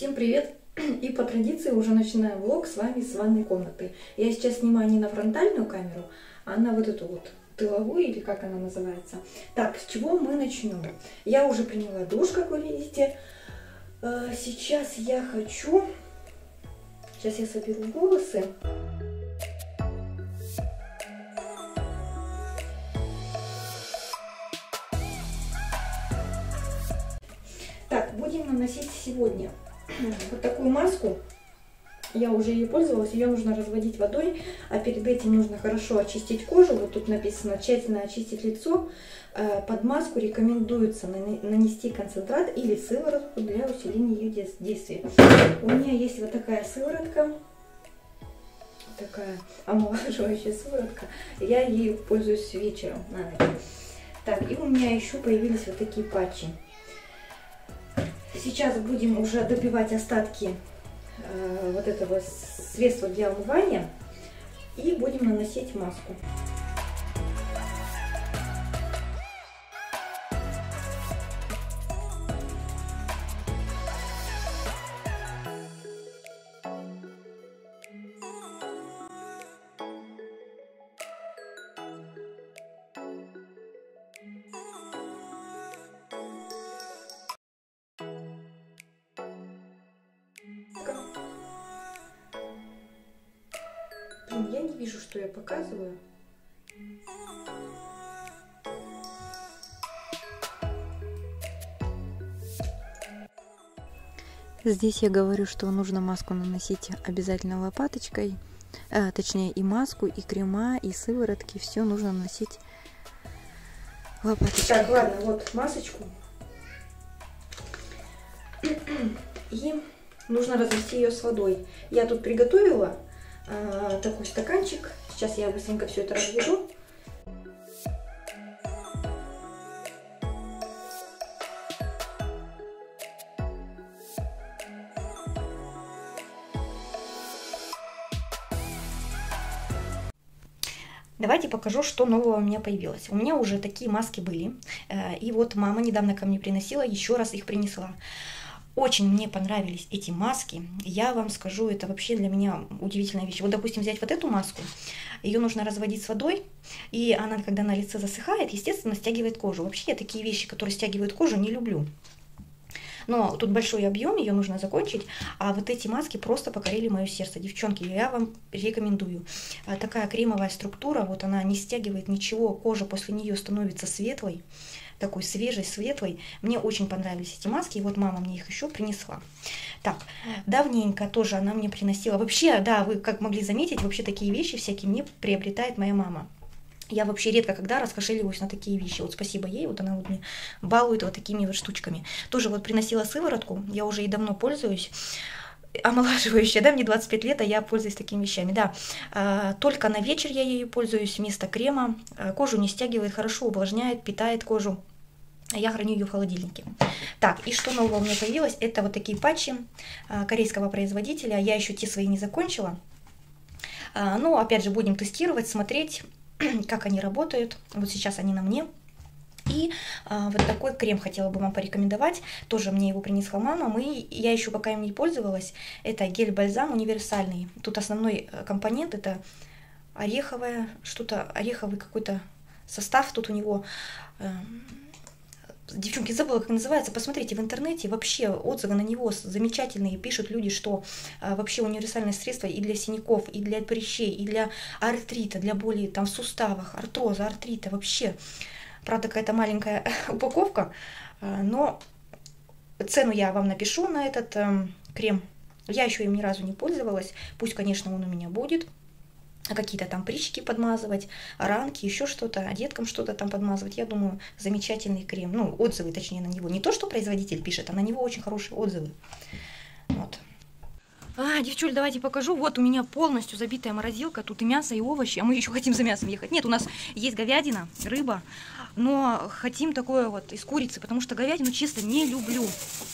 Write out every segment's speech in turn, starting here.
Всем привет! И по традиции уже начинаю влог с вами с ванной комнаты. Я сейчас снимаю не на фронтальную камеру, а на вот эту вот тыловую, или как она называется. Так, с чего мы начнем? Я уже приняла душ, как вы видите. Сейчас я хочу... Сейчас я соберу волосы. Так, будем наносить сегодня вот такую маску. Я уже ей пользовалась, ее нужно разводить водой, а перед этим нужно хорошо очистить кожу. Вот тут написано тщательно очистить лицо. Под маску рекомендуется нанести концентрат или сыворотку для усиления ее действия. У меня есть вот такая сыворотка, такая омолаживающая сыворотка. Я ею пользуюсь вечером на ночь. Так, и у меня еще появились вот такие патчи. Сейчас будем уже добивать остатки вот этого средства для умывания и будем наносить маску. Я не вижу, что я показываю. Здесь я говорю, что нужно маску наносить обязательно лопаточкой. Точнее, и маску, и крема, и сыворотки. Все нужно наносить лопаточкой. Так, ладно, вот масочку. И нужно развести ее с водой. Я тут приготовила такой стаканчик. Сейчас я быстренько все это разведу. Давайте покажу, что нового у меня появилось. У меня уже такие маски были. И вот мама недавно ко мне приносила, еще раз их принесла. Очень мне понравились эти маски. Я вам скажу, это вообще для меня удивительная вещь. Вот, допустим, взять вот эту маску. Ее нужно разводить с водой. И она, когда на лице засыхает, естественно, стягивает кожу. Вообще я такие вещи, которые стягивают кожу, не люблю. Но тут большой объем, ее нужно закончить. А вот эти маски просто покорили мое сердце. Девчонки, я вам рекомендую. Такая кремовая структура, вот она не стягивает ничего. Кожа после нее становится светлой. Такой свежий, светлый. Мне очень понравились эти маски, и вот мама мне их еще принесла. Так, давненько тоже она мне приносила. Вообще, да, вы как могли заметить, вообще такие вещи всякие мне приобретает моя мама. Я вообще редко когда раскошеливаюсь на такие вещи. Вот спасибо ей, вот она вот мне балует вот такими вот штучками. Тоже вот приносила сыворотку, я уже и давно пользуюсь. Омолаживающая, да, мне 25 лет, а я пользуюсь такими вещами, да. Только на вечер я ею пользуюсь вместо крема. Кожу не стягивает, хорошо увлажняет, питает кожу. Я храню ее в холодильнике. Так, и что нового у меня появилось? Это вот такие патчи корейского производителя. Я еще те свои не закончила. Но опять же будем тестировать, смотреть, как они работают. Вот сейчас они на мне. И вот такой крем хотела бы вам порекомендовать. Тоже мне его принесла мама. Я еще пока им не пользовалась. Это гель-бальзам универсальный. Тут основной компонент это ореховое, что-то, ореховый какой-то состав тут у него. Девчонки, забыла, как называется. Посмотрите в интернете. Вообще отзывы на него замечательные. Пишут люди, что вообще универсальное средство и для синяков, и для прыщей, и для артрита, для боли там в суставах, артроза, артрита. Вообще, правда, какая-то маленькая упаковка. Но цену я вам напишу на этот крем. Я еще им ни разу не пользовалась. Пусть, конечно, он у меня будет. Какие-то там прыщики подмазывать, ранки, еще что-то, а деткам что-то там подмазывать. Я думаю, замечательный крем. Ну, отзывы, точнее, на него. Не то, что производитель пишет, а на него очень хорошие отзывы. Вот. Девчуль, давайте покажу. Вот у меня полностью забитая морозилка. Тут и мясо, и овощи. А мы еще хотим за мясом ехать. Нет, у нас есть говядина, рыба. Но хотим такое вот из курицы, потому что говядину, честно, не люблю.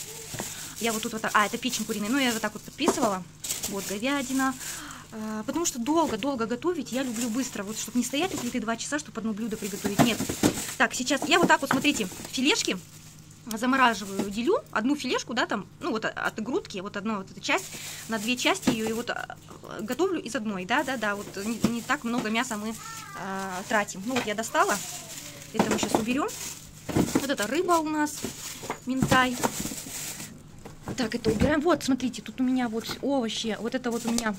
Я вот тут вот так... это печень куриная. Ну, я вот так вот подписывала. Вот говядина. Потому что долго готовить я люблю быстро, вот чтобы не стоять у плиты 2 часа, чтобы одно блюдо приготовить. Нет. Так, сейчас я вот так вот, смотрите, филешки замораживаю, делю одну филешку, да, там, ну вот от грудки, вот одна вот эта часть, на 2 части ее, и вот готовлю из одной, да, вот не так много мяса мы тратим. Ну вот я достала, это мы сейчас уберем. Вот это рыба у нас, минтай. Так, это убираем. Вот, смотрите, тут у меня вот овощи, вот это вот у меня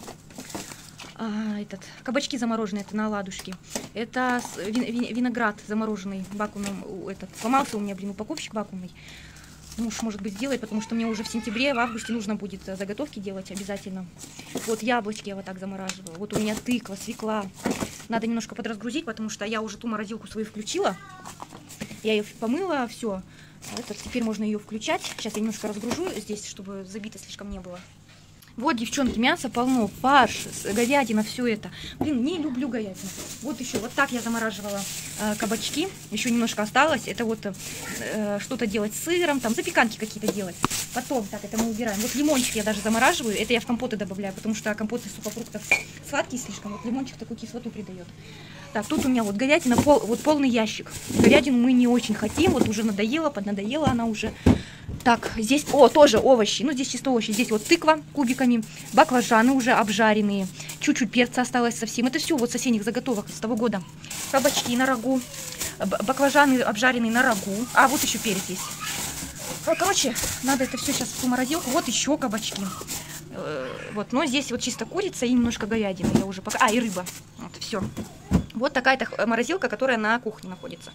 кабачки замороженные, это на оладушки. Это виноград замороженный вакуумным, сломался у меня, упаковщик вакуумный. Муж, может быть, сделает, потому что мне уже в сентябре, в августе нужно будет заготовки делать обязательно. Вот яблочки я вот так замораживаю. Вот у меня тыква, свекла. Надо немножко подразгрузить, потому что я уже ту морозилку свою включила. Я ее помыла, все. Теперь можно ее включать. Сейчас я немножко разгружу здесь, чтобы забито слишком не было. Вот, девчонки, мяса полно, фарш, говядина, все это. Блин, не люблю говядину. Вот еще, вот так я замораживала кабачки. Еще немножко осталось. Это вот что-то делать с сыром, там запеканки какие-то делать. Потом, так, это мы убираем. Вот лимончик я даже замораживаю. Это я в компоты добавляю, потому что компоты сухофруктов сладкие слишком. Вот лимончик такую кислоту придает. Так, тут у меня вот говядина, вот полный ящик. Говядину мы не очень хотим, вот уже надоела, поднадоела она уже. Так, здесь, тоже овощи, ну здесь чисто овощи. Здесь вот тыква кубиками, баклажаны уже обжаренные, чуть-чуть перца осталось совсем. Это все вот с осенних заготовок с того года. Кабачки на рагу, баклажаны обжаренные на рагу. А, вот еще перец есть. Короче, надо это все сейчас в ту морозилку. Вот еще кабачки. Вот, но здесь вот чисто курица и немножко говядины. Я уже пока... и рыба. Вот, все. Вот такая-то морозилка, которая на кухне находится.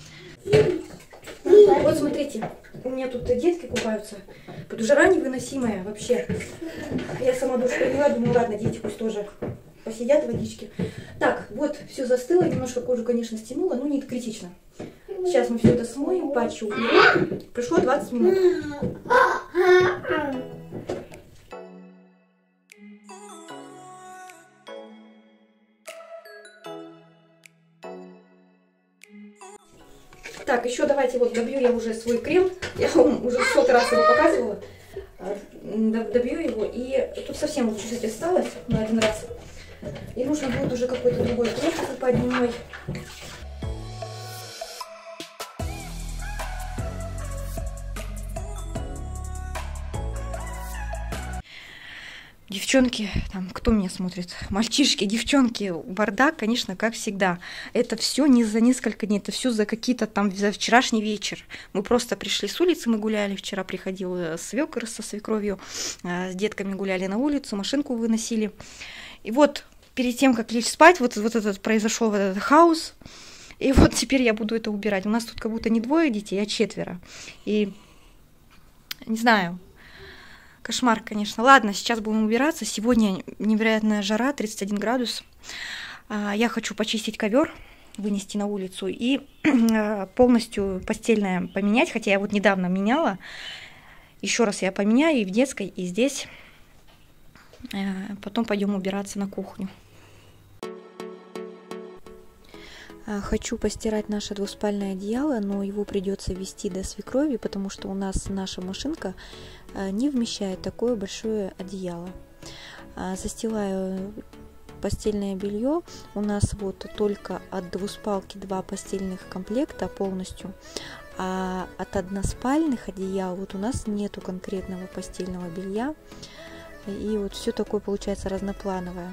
Вот смотрите, у меня тут детки купаются. Тут жара невыносимая вообще. Я сама душ приняла, думаю, ладно, дети пусть тоже посидят в водичке. Так, вот, все застыло, немножко кожу, конечно, стянула, но не критично. Сейчас мы все это смоем, патчу уберем. Прошло 20 минут. Так, еще давайте вот добью я уже свой крем. Я вам уже в 100 раз его показывала. Добью его. И тут совсем вот чуть-чуть осталось на один раз. И нужно будет уже какой-то другой крем покупать дневной. Девчонки, там, кто меня смотрит? Мальчишки, девчонки, бардак, конечно, как всегда. Это все не за несколько дней, это все за какие-то там, за вчерашний вечер. Мы просто пришли с улицы, мы гуляли, вчера приходил свекр со свекровью, с детками гуляли на улицу, машинку выносили. И вот перед тем, как лечь спать, вот этот произошел вот этот хаос. И вот теперь я буду это убирать. У нас тут как будто не 2 детей, а 4. И не знаю. Кошмар, конечно. Ладно, сейчас будем убираться. Сегодня невероятная жара, 31 градус. Я хочу почистить ковер, вынести на улицу и полностью постельное поменять. Хотя я вот недавно меняла. Еще раз я поменяю и в детской, и здесь. Потом пойдем убираться на кухню. Хочу постирать наше двуспальное одеяло, но его придется везти до свекрови, потому что у нас наша машинка не вмещает такое большое одеяло. Застилаю постельное белье. У нас вот только от двуспалки 2 постельных комплекта полностью, а от односпальных одеял вот у нас нету конкретного постельного белья. И вот все такое получается разноплановое.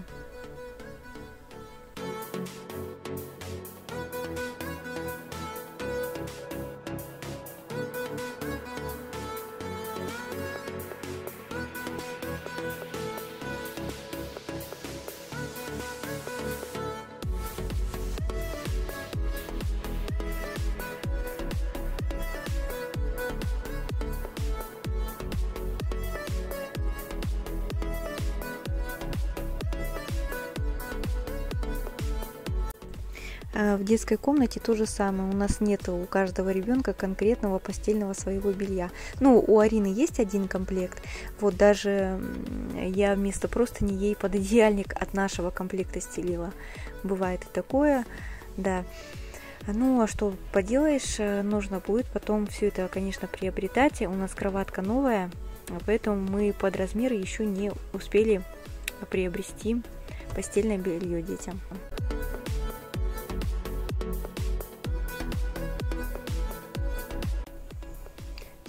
В детской комнате то же самое. У нас нет у каждого ребенка конкретного постельного своего белья. Ну, у Арины есть один комплект. Вот даже я вместо простыни ей пододеяльник от нашего комплекта стелила. Бывает и такое, да. Ну, а что поделаешь, нужно будет потом все это, конечно, приобретать. У нас кроватка новая, поэтому мы под размеры еще не успели приобрести постельное белье детям.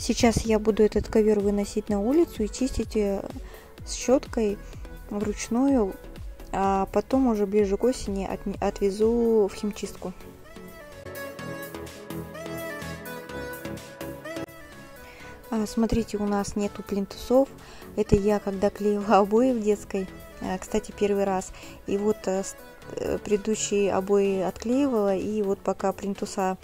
Сейчас я буду этот ковер выносить на улицу и чистить с щеткой вручную, а потом уже ближе к осени отвезу в химчистку. Смотрите, у нас нету плинтусов. Это я когда клеила обои в детской, кстати, первый раз. И вот предыдущие обои отклеивала, и вот пока плинтуса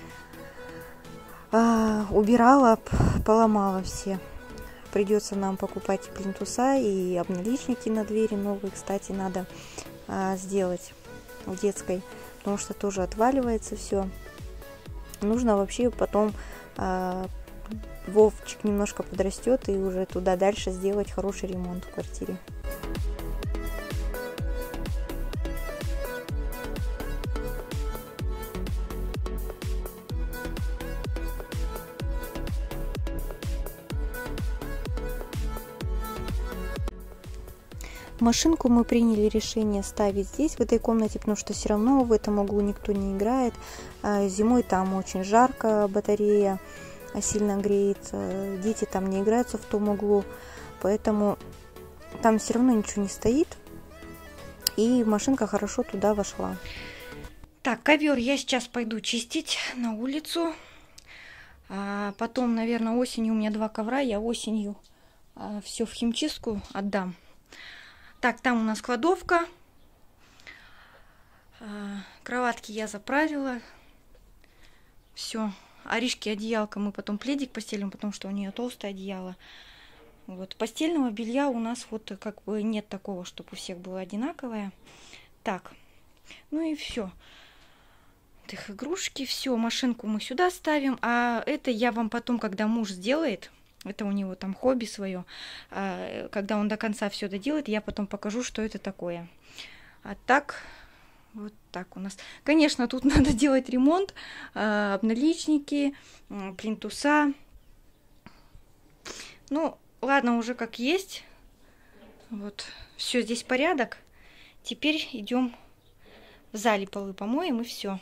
убирала, поломала все. Придется нам покупать плинтуса и обналичники на двери новые, кстати, надо сделать в детской, потому что тоже отваливается все. Нужно вообще потом Вовчик немножко подрастет и уже туда дальше сделать хороший ремонт в квартире. Машинку мы приняли решение ставить здесь, в этой комнате, потому что все равно в этом углу никто не играет. Зимой там очень жарко, батарея сильно греет, дети там не играются в том углу, поэтому там все равно ничего не стоит, и машинка хорошо туда вошла. Так, ковер я сейчас пойду чистить на улицу, потом, наверное, осенью у меня 2 ковра, я осенью все в химчистку отдам. Так, там у нас кладовка, кроватки я заправила, все. Аришке одеялко мы потом пледик постелим, потому что у нее толстое одеяло. Вот. Постельного белья у нас вот как бы нет такого, чтобы у всех было одинаковое. Так, ну и все. Их игрушки, все, машинку мы сюда ставим. А это я вам потом, когда муж сделает, это у него там хобби свое, когда он до конца все доделает, я потом покажу, что это такое. А так... Вот так у нас. Конечно, тут надо делать ремонт, обналичники, плинтуса. Ну, ладно, уже как есть. Вот, все, здесь порядок. Теперь идем в зале, полы помоем и все.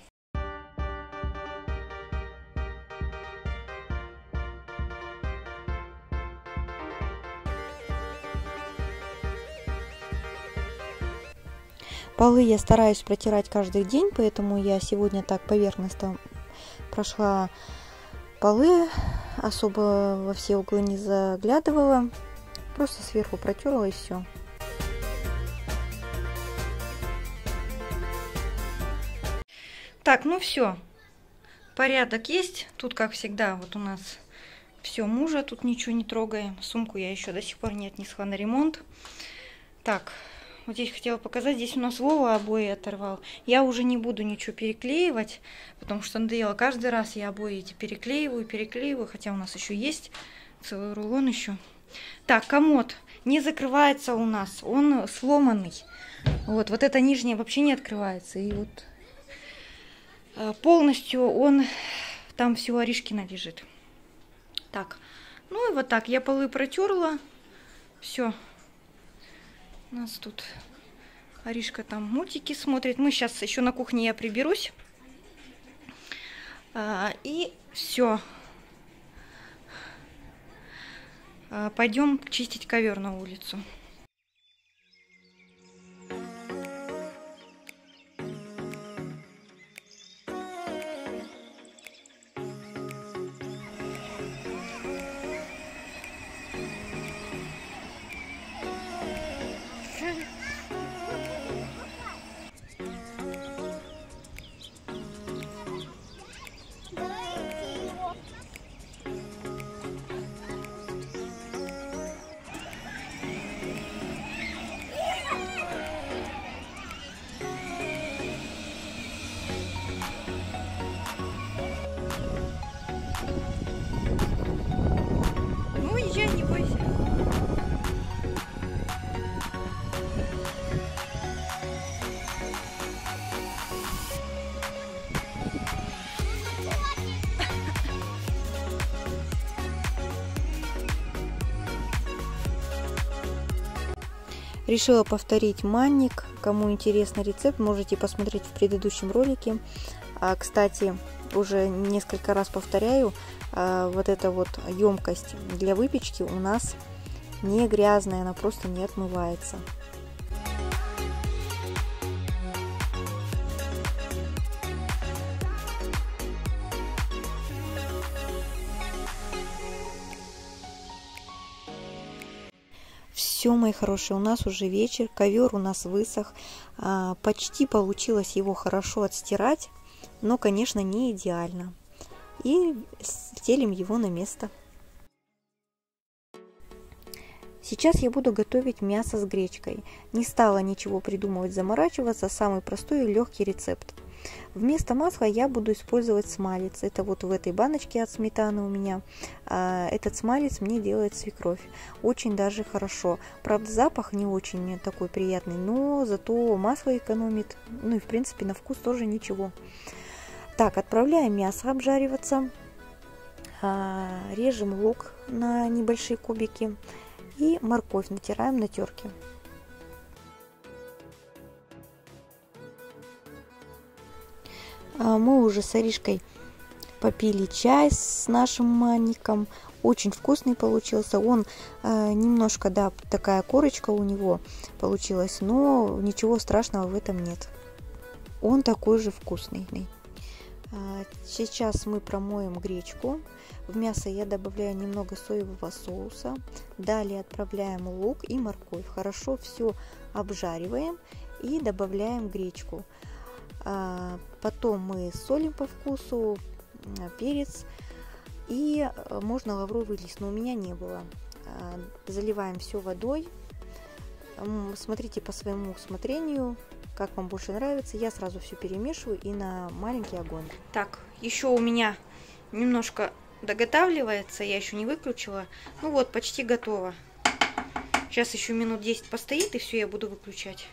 Полы я стараюсь протирать каждый день, поэтому я сегодня так поверхностно прошла полы, особо во все углы не заглядывала, просто сверху протерла и все. Так, ну все, порядок есть. Тут, как всегда, вот у нас все мужа, тут ничего не трогаем. Сумку я еще до сих пор не отнесла на ремонт. Так. Вот здесь хотела показать, здесь у нас Вова обои оторвал. Я уже не буду ничего переклеивать, потому что надоело. Каждый раз я обои эти переклеиваю, хотя у нас еще есть целый рулон еще. Так, комод не закрывается у нас, он сломанный. Вот эта нижняя вообще не открывается. И вот полностью он, там все Аришкина лежит. Так, ну и вот так, я полы протерла, все. У нас тут Аришка там мультики смотрит. Мы сейчас еще на кухне я приберусь. И все. Пойдем чистить ковер на улицу. Решила повторить манник. Кому интересно рецепт, можете посмотреть в предыдущем ролике. Кстати, уже несколько раз повторяю, вот эта вот емкость для выпечки у нас не грязная, она просто не отмывается. Все, мои хорошие, у нас уже вечер, ковер у нас высох, почти получилось его хорошо отстирать, но, конечно, не идеально. И стелим его на место. Сейчас я буду готовить мясо с гречкой. Не стала ничего придумывать, заморачиваться, самый простой и легкий рецепт. Вместо масла я буду использовать смалец. Это вот в этой баночке от сметаны у меня. Этот смалец мне делает свекровь. Очень даже хорошо. Правда, запах не очень такой приятный, но зато масло экономит. Ну и в принципе на вкус тоже ничего. Так, отправляем мясо обжариваться. Режем лук на небольшие кубики. И морковь натираем на терке. Мы уже с Аришкой попили чай с нашим манником. Очень вкусный получился. Он немножко, да, такая корочка у него получилась, но ничего страшного в этом нет. Он такой же вкусный. Сейчас мы промоем гречку. В мясо я добавляю немного соевого соуса. Далее отправляем лук и морковь. Хорошо все обжариваем и добавляем гречку. Потом мы солим по вкусу, перец и можно лавровый лист, но у меня не было. Заливаем все водой. Смотрите по своему усмотрению, как вам больше нравится. Я сразу все перемешиваю и на маленький огонь. Так, еще у меня немножко доготавливается, я еще не выключила. Ну вот, почти готово. Сейчас еще минут 10 постоит, и все, я буду выключать.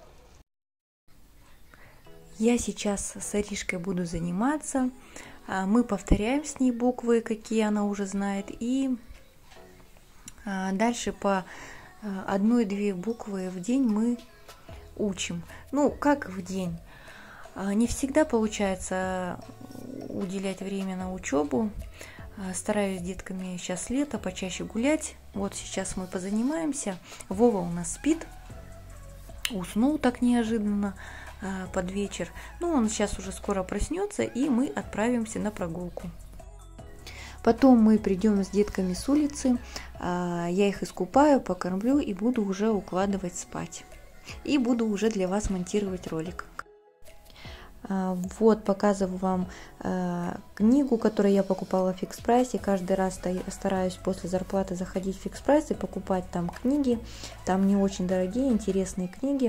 Я сейчас с Аришкой буду заниматься. Мы повторяем с ней буквы, какие она уже знает. И дальше по 1-2 буквы в день мы учим. Ну, как в день. Не всегда получается уделять время на учебу. Стараюсь с детками сейчас лето, почаще гулять. Вот сейчас мы позанимаемся. Вова у нас спит. Уснул так неожиданно под вечер. Ну, он сейчас уже скоро проснется, и мы отправимся на прогулку. Потом мы придем с детками с улицы. Я их искупаю, покормлю и буду уже укладывать спать. И буду уже для вас монтировать ролик. Вот, показываю вам книгу, которую я покупала в Фикс Прайсе. Каждый раз стараюсь после зарплаты заходить в Фикс Прайс и покупать там книги. Там не очень дорогие, интересные книги,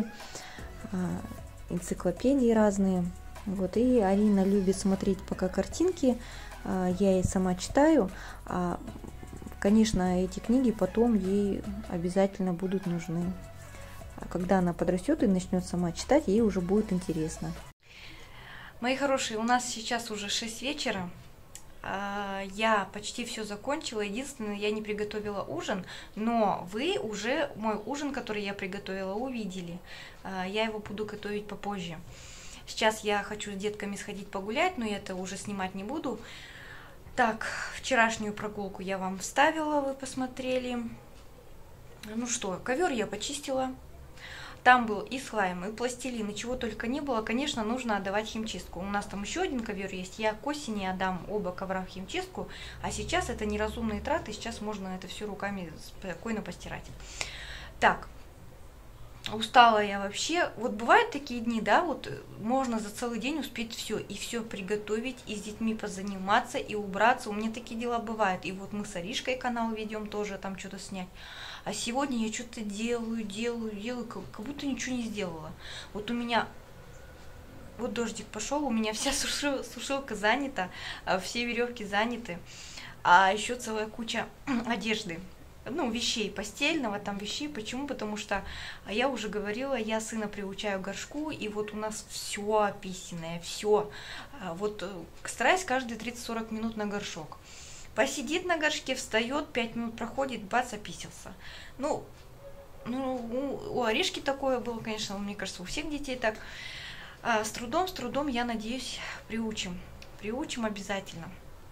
энциклопедии разные. Вот, и Арина любит смотреть пока картинки. Я ей сама читаю. Конечно, эти книги потом ей обязательно будут нужны. Когда она подрастет и начнет сама читать, ей уже будет интересно. Мои хорошие, у нас сейчас уже 6 вечера. Я почти все закончила. Единственное, я не приготовила ужин, но вы уже мой ужин, который я приготовила, увидели. Я его буду готовить попозже. Сейчас я хочу с детками сходить погулять, но я это уже снимать не буду. Так, вчерашнюю прогулку я вам вставила, вы посмотрели. Ну что, ковер я почистила. Там был и слайм, и пластилин, и чего только не было. Конечно, нужно отдавать химчистку. У нас там еще один ковер есть. Я к осени отдам оба ковра в химчистку. А сейчас это неразумные траты. Сейчас можно это все руками спокойно постирать. Так, устала я вообще. Вот бывают такие дни, да, вот можно за целый день успеть все. И все приготовить, и с детьми позаниматься, и убраться. У меня такие дела бывают. И вот мы с Аришкой канал ведем тоже, там что-то снять. А сегодня я что-то делаю, как будто ничего не сделала. Вот у меня, вот дождик пошел, у меня вся сушилка занята, все веревки заняты, а еще целая куча одежды, ну, вещей постельного, там вещей. Почему? Потому что, я уже говорила, я сына приучаю к горшку, и вот у нас все описанное, все. Вот стараюсь каждые 30-40 минут на горшок. Посидит на горшке, встает, 5 минут проходит, бац, описался. Ну, у Аришки такое было, конечно, мне кажется, у всех детей так. С трудом, я надеюсь, приучим приучим обязательно.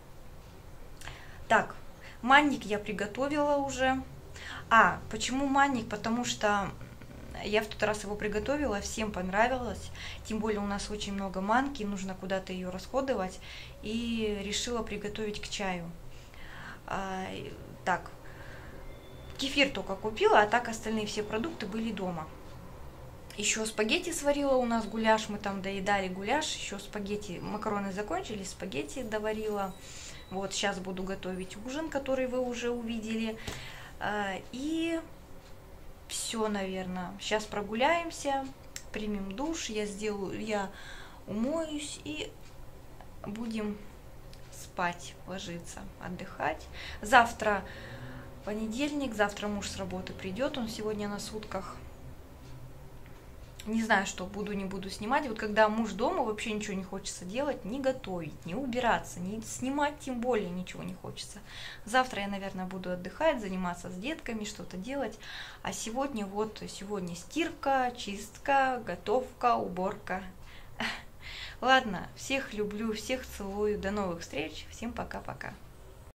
Так, манник я приготовила уже. Почему манник? Потому что я в тот раз его приготовила, всем понравилось. Тем более у нас очень много манки, нужно куда-то ее расходовать. И решила приготовить к чаю. Так, кефир только купила, а так остальные все продукты были дома. Еще спагетти сварила, у нас гуляш, мы там доедали гуляш, еще спагетти, макароны закончились, спагетти доварила. Вот сейчас буду готовить ужин, который вы уже увидели. И все, наверное. Сейчас прогуляемся, примем душ, я умоюсь и будем спать, ложиться, отдыхать. Завтра понедельник, завтра муж с работы придет, он сегодня на сутках. Не знаю, что буду, не буду снимать. Вот когда муж дома, вообще ничего не хочется делать, не готовить, не убираться, не снимать, тем более ничего не хочется. Завтра я, наверное, буду отдыхать, заниматься с детками, что-то делать. А сегодня сегодня стирка, чистка, готовка, уборка. Ладно, всех люблю, всех целую. До новых встреч. Всем пока-пока.